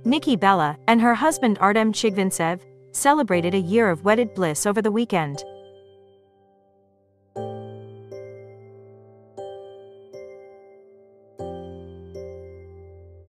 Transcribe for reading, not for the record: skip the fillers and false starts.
Nikki Bella and her husband Artem Chigvintsev celebrated a year of wedded bliss over the weekend.